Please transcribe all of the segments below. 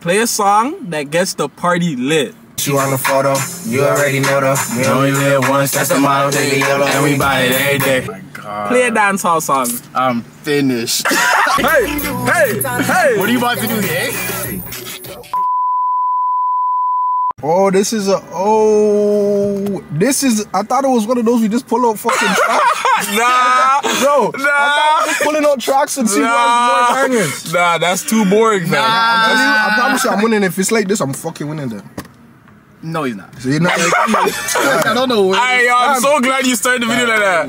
Play a song that gets the party lit. You on the photo, you already know though. We only live once, that's the motto, take it yellow. And we buy it every day. Oh my God. Play a dancehall song. I'm finished. Hey! What are you about to do here? Oh, this is I thought it was one of those we just pull out fucking tracks. Nah, Bro, I thought we just pulling out tracks and see what's more bangers. Nah, that's too boring, man. I promise you I'm winning. If it's like this, I'm fucking winning then. No, he's not. So you're not like, I don't know what. I'm so glad you started the video like that.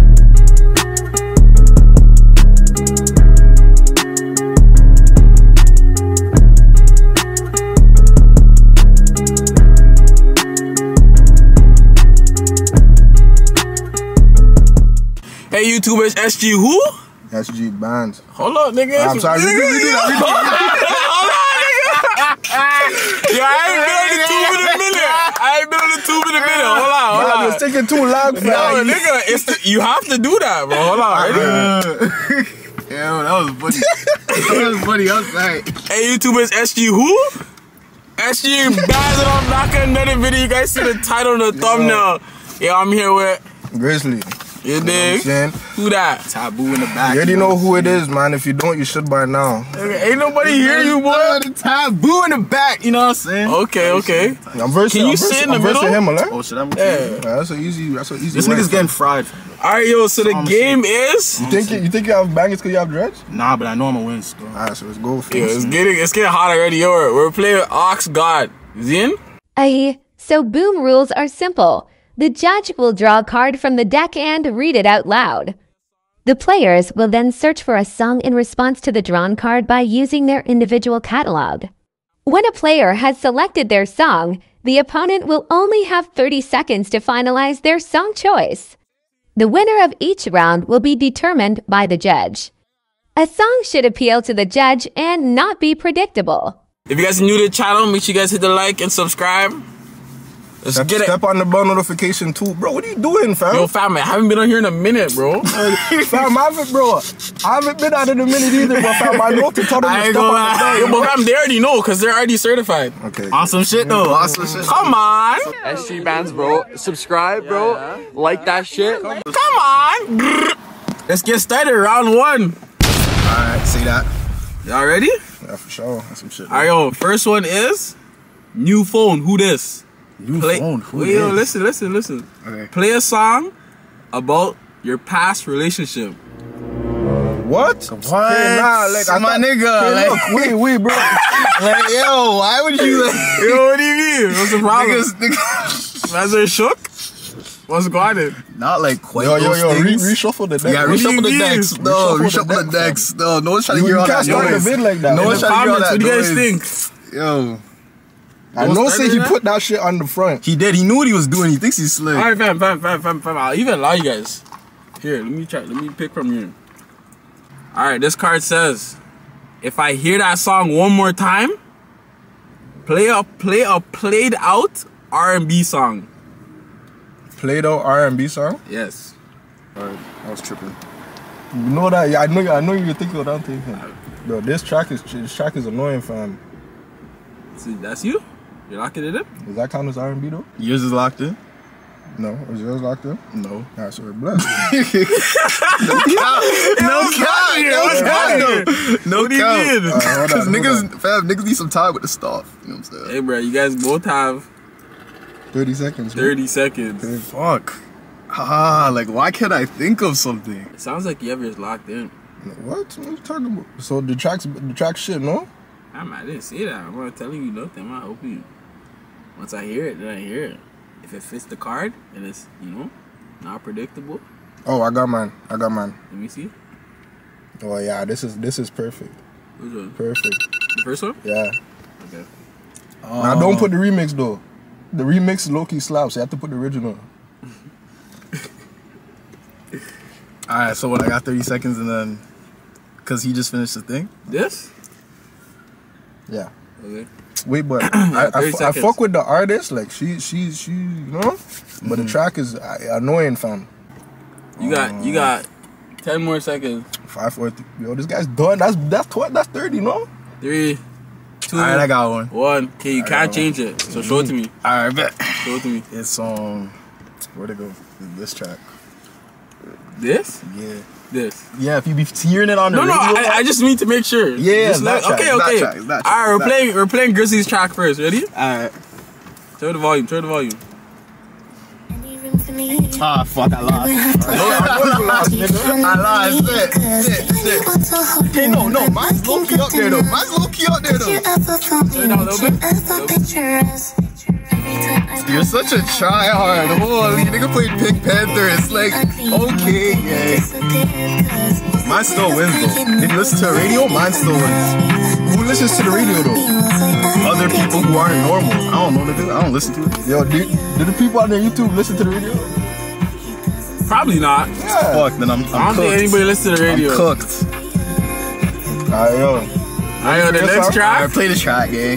Hey YouTubers, SG who? SG Bands. Hold up, nigga. I'm sorry, we do that. Hold on, nigga. Yeah, I ain't been on the tube in a minute. Hold on. It's taking too long, fam. No, nigga, you have to do that, bro. Hold on. Yeah, that was funny. That was funny. I was like, Hey YouTubers, SG who? SG Bands, and I'm back in another video. You guys see the title and the thumbnail. Yeah, I'm here with Grizzly. You dig? Who that? Taboo in the back. You already know who it is, man. If you don't, you should by now. Ain't nobody hear you, boy. The Taboo in the back. You know what I'm saying? Okay. I'm versing. Can you sit in the middle? Him, Oh shit, I'm That's so easy. This nigga's getting fried. Alright, yo. So the game is. You think you have bangers because you have dreads? Nah, but I know I'm gonna win still. Alright, so let's go. Yeah, it's getting hot already. Yo, we're playing Ox God. Zin? So Boom rules are simple. The judge will draw a card from the deck and read it out loud. The players will then search for a song in response to the drawn card by using their individual catalog. When a player has selected their song, the opponent will only have 30 seconds to finalize their song choice. The winner of each round will be determined by the judge. A song should appeal to the judge and not be predictable. If you guys are new to the channel, make sure you guys hit the like and subscribe. Let's get it. Step on the bell notification too. Bro, what are you doing, fam? Yo, fam, I haven't been on here in a minute, bro. Fam, I haven't been out in a minute either, but fam, I know to tell them to step on the bell. Yo, but fam, they already know, because they're already certified. Okay. Awesome shit though. Awesome shit. Come on. SG Bands, bro. Subscribe, bro. Like that shit. Come on. Let's get started. Round one. Alright, see that. Y'all ready? Yeah, for sure. That's some shit. Alright, yo, first one is new phone. Who this? Phone. Who Yo, listen. Okay. Play a song about your past relationship. What? What? Nah, like, my nigga. Hey, look, wait, bro. Like, yo, why would you like? Yo, what do you mean? What's the problem? Niggas, Guys are shook? What's going on? not like quite Yo, those things. reshuffle the deck. Yeah, bro. reshuffle the mean? decks. No, reshuffle the decks. No one's trying to hear all that You can't start the noise. vid like that. No In one's the trying to hear all comments, that what do you guys noise. think? Yo, I know say he that? put that shit on the front. he did. He knew what he was doing. He thinks he's slick. Alright, fam. I'll even allow you guys. Here, let me pick from you. Alright, this card says, if I hear that song one more time, play a played out R&B song. Played out R&B song. Yes. Alright, I was tripping. You know that? Yeah, I know you thinking of that thing. Bro, this track is annoying, fam. See, that's you? You're locking it in? Does that count as R&B though? Yours is locked in. No, is yours locked in? No. Alright, so we're blessed. No count. No count. No What do you count. mean? Because niggas need some time with the stuff. You know what I'm saying? Hey, bro, you guys both have 30 seconds. 30 seconds. Fuck. Like why can't I think of something? It sounds like you have yours locked in. What? What are you talking about? So the track shit, no? I didn't say that. I'm not telling you nothing. I'm not helping you. Once I hear it, then I hear it. If it fits the card and it's, not predictable. Oh, I got mine. Let me see. Oh yeah, this is perfect. Which one? Perfect. The first one? Yeah. Okay. Now don't put the remix though. The remix low-key slaps. You have to put the original. Alright, so what? I got 30 seconds and then, cause he just finished the thing. This? Yeah. Okay. Wait, but Yeah, I 30 seconds. fuck with the artist. Like she, you know. But the track is annoying, fam. You got 10 more seconds. 5, 4, 3. Yo, this guy's done. That's 30, no? 3, 2. Alright, I got one. 1. Okay, you can't change it. So show it to me. Alright, bet. Show it to me. It's where'd it go? This track. This? Yeah. This. Yeah, if you be hearing it on the radio. I just need to make sure. Yeah, just that track, okay. that track, that track, Alright, we're playing Grizzly's track first. Ready? Alright. Turn the volume. Ah, fuck, I lost. I lost. Shit. Hey, no, mine's low key up there though. Turn down a little bit. You're such a tryhard. Holy, nigga played Pink Panther. It's like, okay, yeah. Mine still wins though. If you listen to the radio, mine still wins. Who listens to the radio though? Other people who aren't normal. I don't know, nigga. I don't listen to it. Yo, do the people on their YouTube listen to the radio? Probably not. Yeah. Fuck, then I'm I don't cooked. think anybody listens to the radio. I'm cooked. Alright, yo. Alright, the next I track. play the track, gang.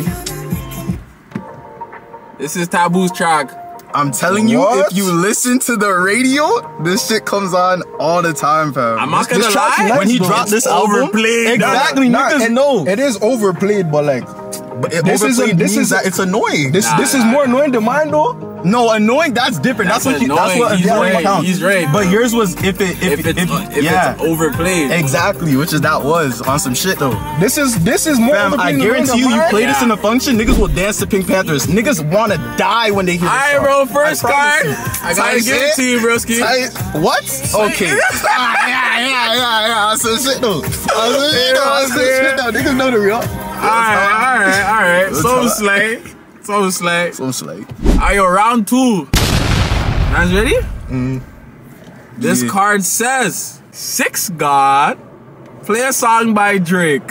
This is Taboo's track. I'm telling you, What? if you listen to the radio, this shit comes on all the time, fam. I'm not gonna This track's lie. nice, when he though. dropped this album, overplayed. exactly, niggas know. It is overplayed, but like But it this is overplayed this means is that it's annoying. this is more annoying than mine though. No, annoying, that's different. That's what annoying. He's annoying right. counts. He's right, But bro. yours was if If it's overplayed. Exactly, which is that was on some shit though. This is more Fam, I overplayed than guarantee you, mine. you play this in a function, niggas will dance to Pink Panthers. Niggas wanna die when they hear this Alright, song. bro, first I promise card. you. I gotta give it to you, broski. What? Okay. Yeah. Some shit though. Some shit though. Niggas know the real. Alright. So slay. So slay. Alright, yo, round 2. Guys ready? This Yeah. card says 6 God. Play a song by Drake.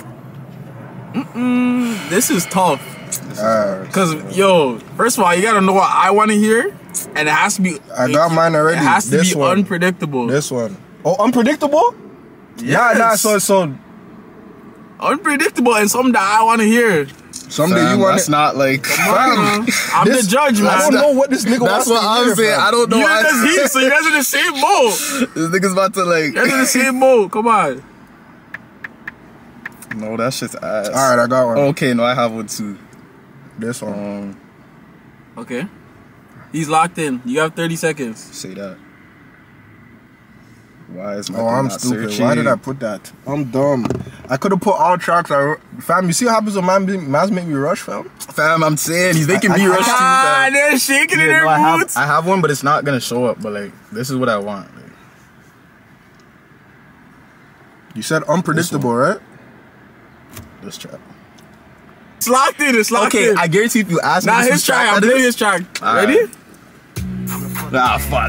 This is tough. Cause yo, first of all, you gotta know what I want to hear, and it has to be. I got mine already. It has to This be one. unpredictable. This one. Oh, unpredictable? Yes. Nah, so Unpredictable and something that I want to hear. someday Fam, you want that's it. not like. I'm the judge, man. I don't know what this nigga That's wants what to I'm hear, saying. fam. I don't know. You guys are here, so you guys are in the same boat. This nigga's about to like. You guys are in the same boat. Come on. No, that shit's ass. Alright, I got one. Okay, no, I have one too. This one. Okay. He's locked in. You have 30 seconds. Say that. Why is my Oh, thing I'm not stupid. searching? Why did I put that? I'm dumb. I could have put all tracks. Fam, you see what happens when man's make me rush, fam? Fam, I'm saying he's making me rush too. Ah, fam. they're shaking in Yeah, their no, boots. I have one, but it's not gonna show up. But like, this is what I want. Like, You said unpredictable, right? this track. It's locked in. It's locked Okay, in. I guarantee if you ask me Nah, this his track. I'm that playing is- his track. Alright. Ready? Nah, fuck.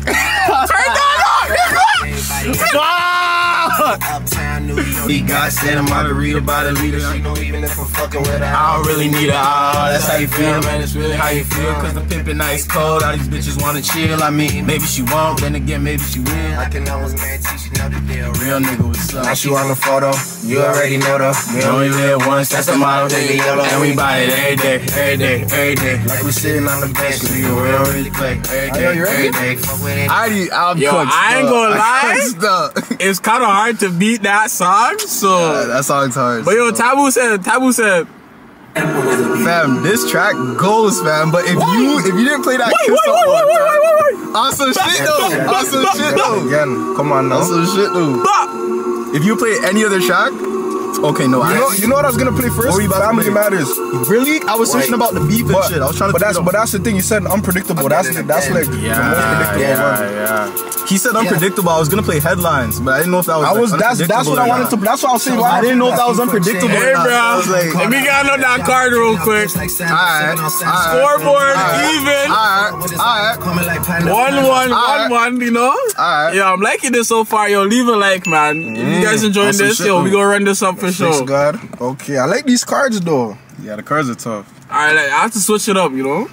He got said a margarita by the leader. She know even if I'm fucking with her, I don't really need her. Oh, that's how you feel, man. It's really how you feel. Cause the pimpin' ice cold. All these bitches wanna chill. I mean, maybe she won't, then again, maybe she will. I can almost guarantee she know the deal. Real nigga, what's up? Now she on the photo, you already know though. We only live once, that's the motto, baby. And we buy it every day. Like we sitting on the bench, We really play every day. I'm Yo, cooked, I ain't dog. gonna lie. I'm cooked, dog. It's kind of hard to beat that song. So, That song's hard. but yo, so. Taboo said. Fam, this track goes, fam. But if you didn't play that Kiss Up one, on some shit though. On some shit though. Again, come on now. On some shit though. If you play any other track, okay, no. You know what I was gonna play first? What were you about to Family play? Matters. Really? I was searching about the beef and shit. I was trying to. But that's the thing. You said unpredictable. That's like the most predictable one. He said unpredictable. I was gonna play headlines, but I didn't know if that was. That's what I wanted to. That's what I was saying. I didn't know if that was unpredictable. Hey, or not. bro. I was like, Let me get on that card real quick. Alright. Scoreboard even. Alright. 1-1, you know? Alright. Yeah, I'm liking this so far. Yo, leave a like, man. If you guys enjoying Awesome this, shit, yo, we though. gonna run this up for Thanks, sure. God. Okay, I like these cards though. Yeah, the cards are tough. Alright, like, I have to switch it up, you know?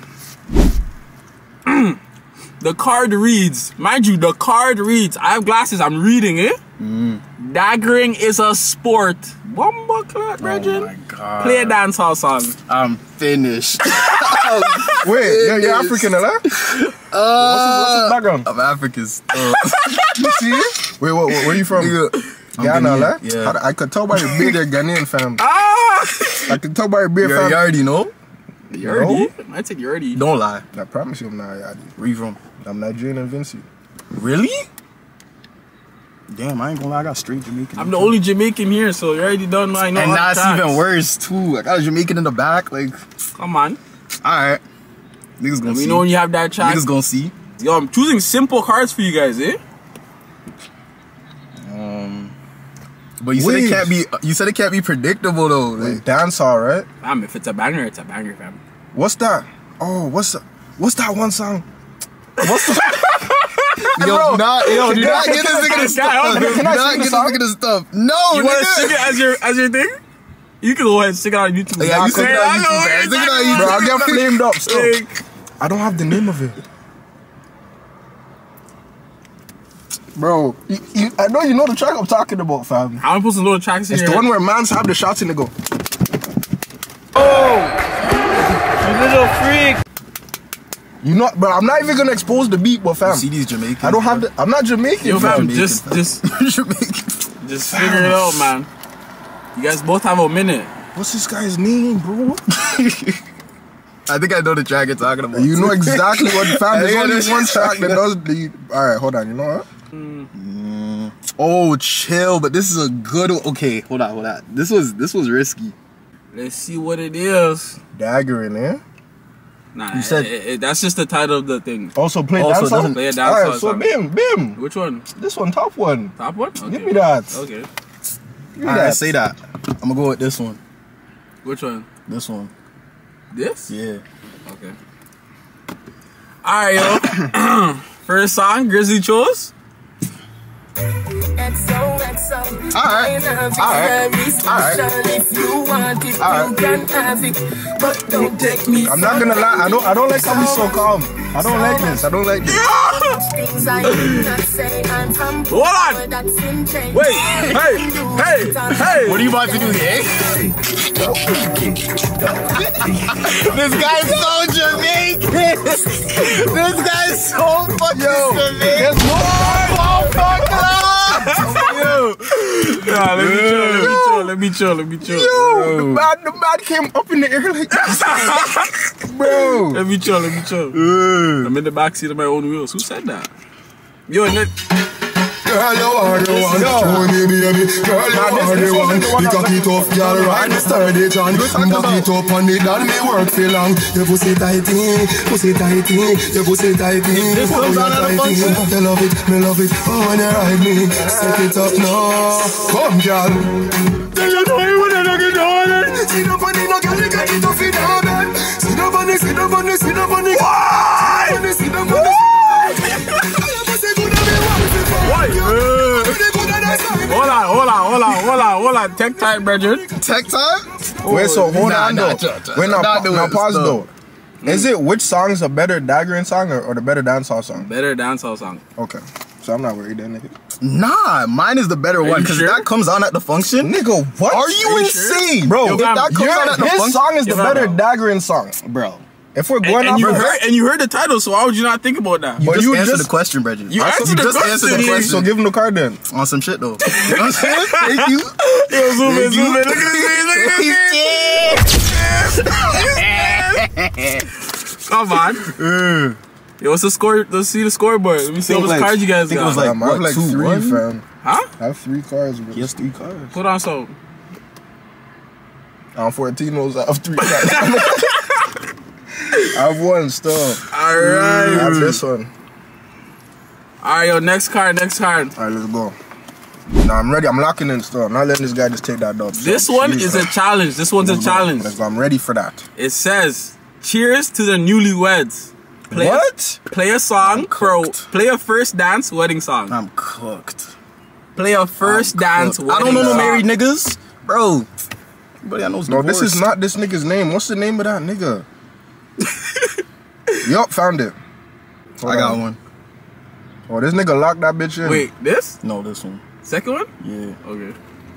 The card reads, mind you, the card reads, I have glasses, I'm reading it. Daggering is a sport. Bumba clock, Bridget. Oh my god. Play a dancehall song. I'm finished. Wait, you're African, huh? What's his background? I'm African. You see it? Wait, where you from? I'm Ghana, Ghanaian, lah? yeah. I could tell by your beard you're Ghanaian, fam. Ah! I can talk about your beer, fam. You already know. You already? I take you already. Don't lie. I promise you I'm not Yadi. Where you from? I'm Nigerian and Vinci. Really? Damn, I ain't gonna lie. I got straight Jamaican. I'm the only Jamaican here, so you already don't know. I know. And all the that's tracks. even worse too. I got a Jamaican in the back. Like, Come on. all right, niggas gonna Let me see. know when you have that track. Niggas gonna see. Yo, I'm choosing simple cards for you guys, eh? But you said it can't be. You said it can't be predictable though. Like, Dancehall, right? Fam, if it's a banger, it's a banger, fam. What's that? Oh, what's that one song? What's the yo, do not get this nigga the stuff. Can I Do not sing the get this song? nigga the stuff. No, You want to nigga. sing it as your thing? You can go ahead and stick it on YouTube. Yeah, you sing it on YouTube, man. Sing it on YouTube. Bro, I'll get flamed up still. Like, I don't have the name of it. Bro, I know you know the track I'm talking about, fam. how am I supposed to know the tracks in It's here? the one where mans have the shots in the go. You little freak. You know, but I'm not even gonna expose the beat, but fam. See these Jamaicans. I don't have the. I'm not Jamaican, Yo, fam, fam. just Jamaican. figure it out, man. You guys both have a minute. What's this guy's name, bro? I think I know the track you're talking about. You know exactly what fam. There's Yeah, only this- one track that does the. All right, hold on. You know what? Oh, chill. But this is a good. Okay, hold on. This was risky. Let's see what it is. Dagger in there. Nah, You said- that's just the title of the thing. Also play Also dance song. doesn't play a dance All right, song so song. bim. Which one? This one, top one. Top one? Okay. Give me that. Okay. Give me All that. right, say that. I'm gonna go with this one. Which one? This one. This? Yeah. Okay. Alright, yo. First song, Grizzly chose. Alright. If you want it, you can have it. But don't take me. I'm not gonna lie. I don't like how he's so calm. I don't like this. Things I did not say. I'm from Hold on. that's in change. Wait. Hey. What are you about to do here? This guy's so Jamaican. This guy's so fucking Jamaican. There's more. Nah, let me chill. Yo, the man came up in the air like this. Bro. Let me chill. I'm in the backseat of my own wheels. Who said that? Yo, and then, Girl, you are the one. Show me, baby. Girl, you are the one. You cock it up, girl, right? Sturdy, John. Back it up on it, and me work for long. Your pussy tighty. Your pussy tighty. This comes out of the function. You love it, me love it. Oh, when you ride me, set it up now. Come, girl. Do you know you wanna knock it down? Sit up on it, no girl, you got it off it down. Sit up on it. Why? Sit up on it. Hold on. Tech time, brethren. Tech time? Wait, so hold Nah, on nah, though. chill. Wait, now Nah, pause though. Is it which song is a better daggering song or the better dancehall song? Better dancehall song. Okay, so I'm not worried then, nigga. Nah, mine is the better one you because sure? that comes on at the function. Nigga, what? Are you insane, Bro, If that comes on at the his function, song is the Yo, better bro. daggering song. bro. If we're going off And of you heard the title, so why would you not think about that? You But just you answered just- the question, Bridget. You answered the just answered the question. question. so give him the card then. On some shit though. You know what I'm saying? Thank you. Yo, zoom in. Look at this. Come on. Yo, what's the score? Let's see the scoreboard. Let me see how much cards you guys think it got. was like, I have like 2-1? 3, fam. Huh? I have 3 cards, bro. He has 3 cards. Put on some. I'm 14 knows I have 3 cards. I have 1 still. I Alright. have this one. Alright, yo, next card. Alright, let's go. Nah, I'm ready. I'm locking in still. I'm not letting this guy just take that dub. This one is a challenge. This one's a challenge. Let's go. I'm ready for that. It says, cheers to the newlyweds. Play a song for play a first dance wedding song. I'm cooked. Play a first dance wedding I don't know no song. married niggas, bro. Everybody I know is No, this is divorced. not this nigga's name. What's the name of that nigga? Yup, found it. I got one. Oh, this nigga locked that bitch in. Wait, this? No, this one. Second one? Yeah. Okay.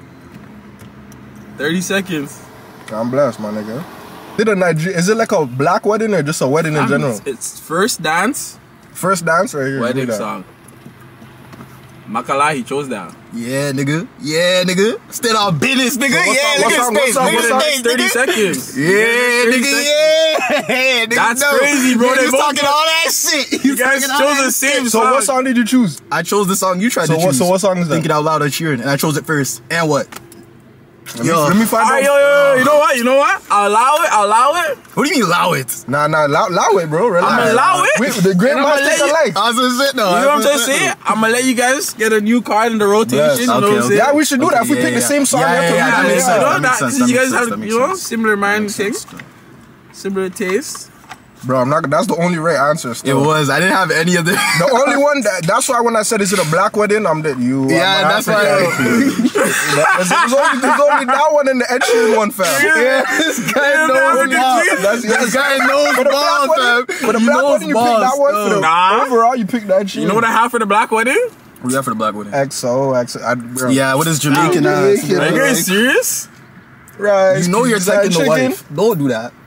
30 seconds. I'm blessed, my nigga. Is it like a black wedding or just a wedding in general? It's first dance First dance right here. wedding do that. song. Makala, he chose that. Yeah, nigga. Yeah, nigga. Still on business, nigga. What song? 30 seconds. Yeah, nigga. Yeah. That's crazy, bro. They They both talking all that shit. You guys chose the same So song. what song did you choose? I chose the song you tried to choose. So what song is that? Think It Out Loud or Cheering, and I chose it first. And what? Let me find out. Yo, you know what? I'll allow it. What do you mean allow it? Nah, allow it, bro. Relax. I'ma allow it. The great And I'ma minds let think you- alike. I was gonna say no. You know what I'm trying to say? I'm gonna let you guys get a new card in the rotation. Yes. You know what I'm Okay, saying? Yeah, we should do that. If we Yeah, pick the yeah. same song, Yeah, we have to yeah, redo that it. makes sense. You know That makes that sense, you that guys makes have sense, that you know makes sense. similar mind Makes sense. things, similar taste. Bro, I'm not. That's the only right answer. It Still. was. I didn't have any of the. The only one that's why when I said is it a black wedding, I'm dead. Yeah, that's why. There's only that one and the Ed Sheeran one, fam. Yeah, this guy knows balls. This guy knows balls, fam. For the black wedding, you pick that one. For the Nah. overall, you pick the Ed Sheeran. You know what I have for the black wedding? What do you have for the black wedding? XO. Yeah, what is Jamaican Nah, ass? Jamaican. Are you guys serious? Right. You know you're taking the wife. Don't do that.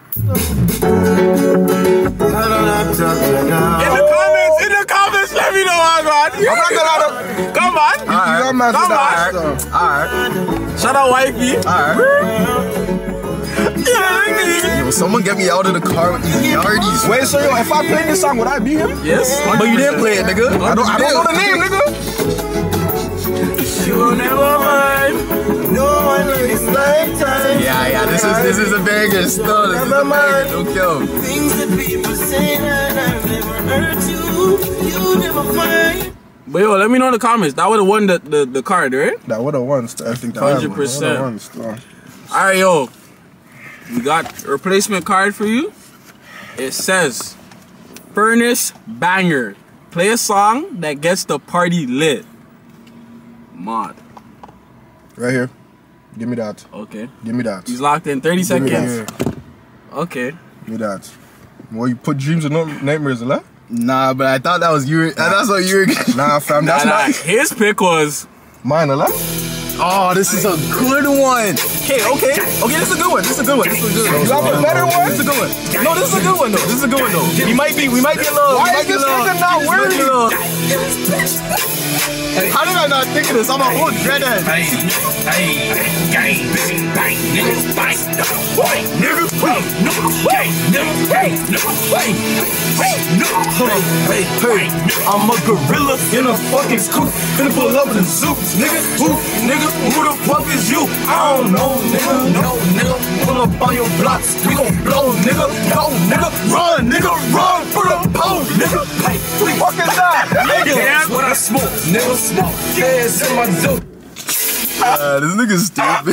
In the comments, let me know how God. I'm not gonna lie to. Come on. You're mad Come at on. that. Alright. Shout out wifey. Yo, someone get me out of the car with these yardies. Wait, so yo, if I play this song, would I be him? Yes. But you didn't play it, nigga. I don't know the name, nigga. You will never mind. No one is like time. Yeah, this is a banger still. This is a banger. Don't kill. Things that people say that I've never heard you never find. But yo, let me know in the comments. That would have won the card, right? That would have won. I think that 100%. Alright, yo. We got a replacement card for you. It says Furnace Banger. Play a song that gets the party lit. Mod. Right here. Give me that. Okay. Give me that. He's locked in 30 Give me seconds. that. Okay. Give me that. Well, you put dreams and nightmares, left? Nah, but I thought that was you. That's what you were. Nah, fam, that's Nah, not his pick was mine, left? Oh, this is a good one. Okay, this is a good one. This is a good one. You have a better one? This is a good one. No, this is a good one though. This is a good one though. We might be a little. Why is this nigga not worried? How did I not think of this? I'm a whole dreadhead. I'm a gorilla in a fucking scoop. Finna pull up in the suits, nigga. Who the fuck is you? I don't know, nigga. No, nigga. Pull up on your blocks, we gon' blow, nigga. Go, nigga. Run for the pole, nigga. Hey, who the fuck is that? Nigga, that's what I smoke, nigga. Smoke, gas in my dope. This nigga's stupid.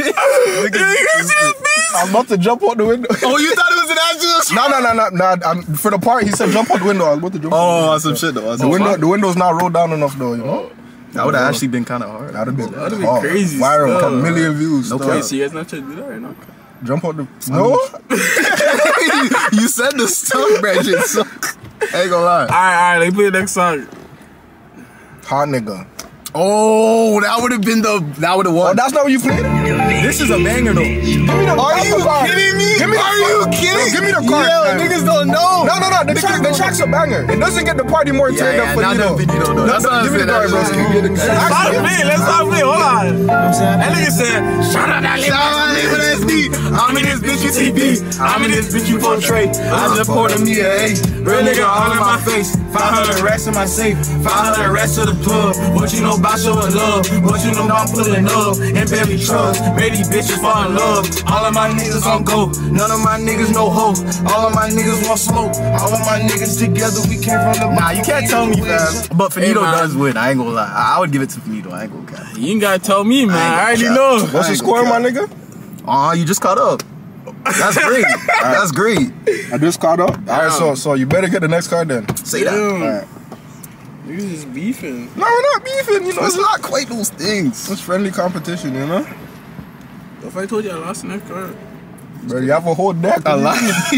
I'm about to jump out the window. Oh, you thought it was an actual? Nah. For the part, he said jump out the window. I was about to jump. Oh, some shit though. The window's not rolled down enough though, you know? That would have actually been kind of hard. That'd have That'd been be crazy viral, stuff. a million views. No stuff. Wait, so you guys not trying to do that right now? Jump out the no. You said the stuff, Bridget. So, I ain't gonna lie. Alright, let me play the next song. Hot nigga. Oh, that would have been that would have won. Oh, that's not what you played? This is a banger though. Give me the Are you card. kidding me? Give me the Are you kidding? Give me the card. Yo, man. niggas don't know. No. The track's a banger. It doesn't get the party more turned up for not you. the video though. That's what I'm Give me saying. the card, bro. Let's stop me. Hold on. That nigga said, shout out that SD. I'm in this bitch, you TV. I'm in this bitch, you portray. I just poured a me a real nigga all in my face. 500 racks in my safe. 500 racks to the plug. What you know about showing love? What you know about pulling up? And baby trust. Made these bitches fall in love. All of my niggas on go. None of my niggas no hope. All of my niggas want smoke. All of my niggas together. We came from the. Nah, you can't tell me, fam. But Finito man. does win. I ain't gonna lie. I would give it to Finito. I ain't gonna lie. You ain't gotta tell me, man. I already know. What's the score, my nigga? You just caught up. That's great. That's great. I just caught up. Alright, so you better get the next card then. Say that. Alright. Niggas just beefing. No, we're not beefing, you know. It's not quite those things. It's friendly competition, you know? If I told you I lost the next card. Bro, you have a whole deck. A lot.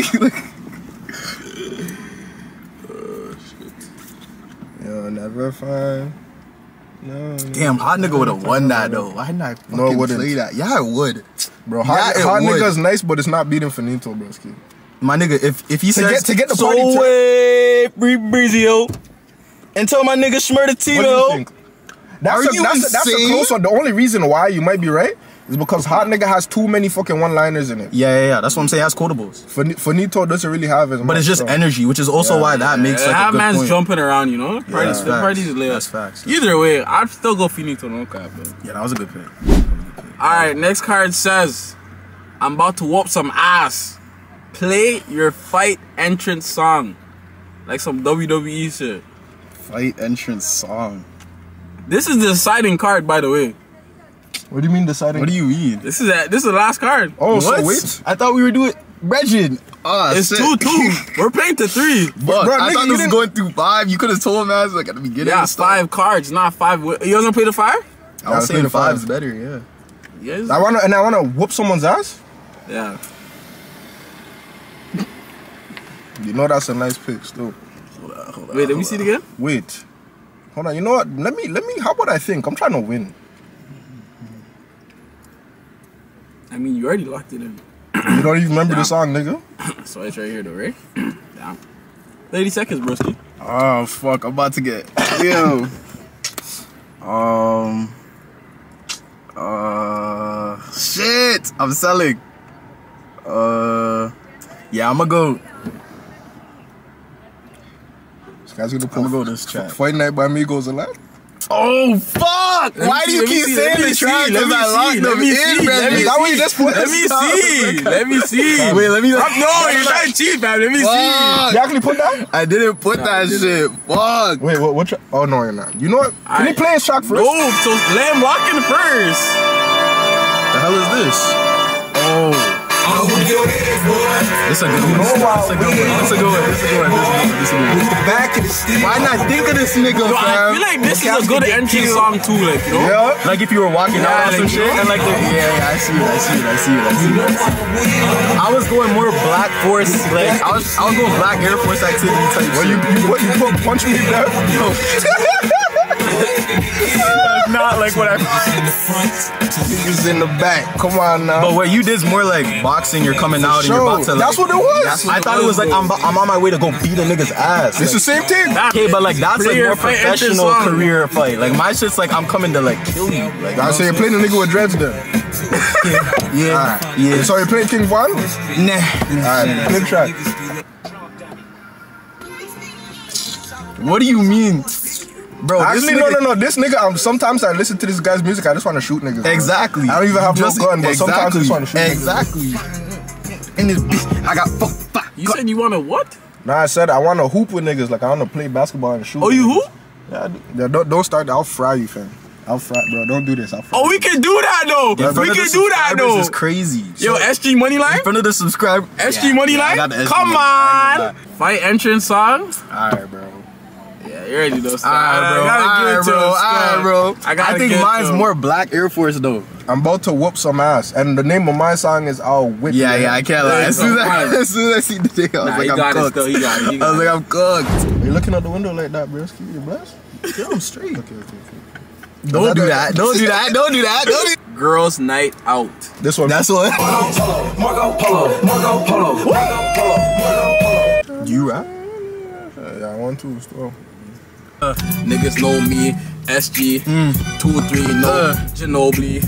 Yo, never find. No. Damn, Hot Nigga would have won that though. Why didn't I fucking No, it wouldn't. play that? Yeah, I would. Bro, Yeah, it hot would. nigga's nice, but it's not beating Finito, broski. My nigga, if he says to get the party So to- way, Breezio. And tell my nigga Schmurda What do you Tito. think? That's a close one. The only reason why you might be right is because Hot Nigga has too many fucking one-liners in it. Yeah. That's what I'm saying. It has quotables. Finito doesn't really have as much. But it's just energy, which is also why that makes like a good man's point. jumping around, you know? Parties lit. That's facts. Either way, I'd still go Finito, no cap, man. Yeah, that was a good pick. Alright, next card says, I'm about to whoop some ass. Play your fight entrance song. Like some WWE shit. Fight entrance song. This is the deciding card, by the way. What do you mean deciding? What do you mean? This is the last card. Oh, What? so wait. I thought we were doing Regin. It's 2-2. We're playing to 3. Bro, I nigga, thought you this was going through 5. You could have told us like at the beginning. Yeah, 5 cards, not 5. You guys wanna play the 5? I was saying the 5's better. Yeah. Yes. I wanna whoop someone's ass. Yeah. You know that's a nice pick still. Wait, let me see it again. Wait. Hold on, you know what? Let me how about I think? I'm trying to win. I mean, you already locked it in. You don't even remember the song, nigga? So it's right here though, right? Down. 30 seconds, broski. Oh fuck! I'm about to get yo. Shit! I'm selling. Yeah, I'ma go. This guy's gonna I'ma go this track. Fight Night by Migos alive. Oh fuck! Why do you keep saying the track? Because I locked them in, man. Is that what you just put? Let me see. Let me see. Wait, let me. No, you're trying to cheat, man. Let me see. You actually put that? I didn't put that shit. Fuck. Wait, what track? Oh no, you're not. You know what? Can you play his track first? No, so let him lock in first. The hell is this? Oh. It's a good one. It's a good one. Why not think of this nigga, Yo, fam? I feel like this is a good entry song too, like, you know? Yeah. Like if you were walking out or some like, shit and like yeah, I see it. I was going more Black Force, like I was going Black Air Force activity type Well, shit. you put punch me down. Not like what I. Niggas in the back. Come on now. But what you did is more like boxing. You're coming out and you're about to. Like, that's what it was. I thought it was like I'm on my way to go beat a nigga's ass. It's the same thing. Okay, but like that's like more Fight professional entrance song. career fight. Like my shit's like I'm coming to like kill you. Like I say you're playing the nigga with dreads then. yeah. Yeah. So you're playing King Von? Nah. Alright, play the track. What do you mean? Bro, Actually, no. This nigga, sometimes I listen to this guy's music, I just want to shoot niggas. Bro. Exactly. I don't even have no gun, but sometimes I just want to shoot niggas. Exactly. In this bitch, I got fuck. You said you want to what? Nah, I said I want to hoop with niggas. Like I want to play basketball and shoot. Oh, you hoop? Yeah, I do. Yeah, don't start. I'll fry you, fam. I'll fry, bro. Don't do this. I'll fry. Oh, we can do that though. We can do that though. This is crazy. Yo, SG Moneyline? In front of the subscribe. SG Moneyline? Come on. Fight entrance song? Alright, bro. Yeah, you already know. Alright, bro. I think mine's more Black Air Force though. I'm about to whoop some ass, and the name of my song is "I'll Whip." Yeah, You. I can't lie. As soon as I see the thing, I was like, I'm cooked. He got it. I was like, I'm cooked. You looking out the window like that, bro? Excuse you, bless. Yeah, I'm straight. Okay. Don't do that. Don't do that. Don't do that. Girls' night out. This one. That's what. You right? Yeah, I want to still. Niggas know me. SG 2-3 no Ginobili.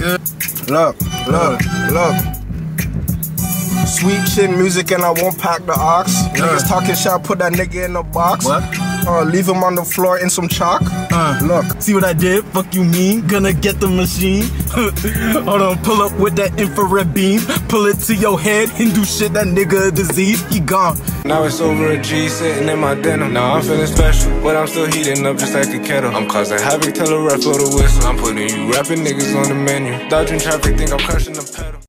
Look. Sweet shit music and I won't pack the ox. Niggas talking shit, put that nigga in the box. What? Leave him on the floor in some chalk. Look. See what I did? Fuck you mean? Gonna get the machine. Hold on, pull up with that infrared beam. Pull it to your head and do shit that nigga a disease. He gone. Now it's over a G sitting in my denim. Now I'm feeling special, but I'm still heating up just like a kettle. I'm causing havoc, tell a ref blow the whistle. I'm putting you rapping niggas on the menu. Dodging traffic, think I'm crushing the pedal.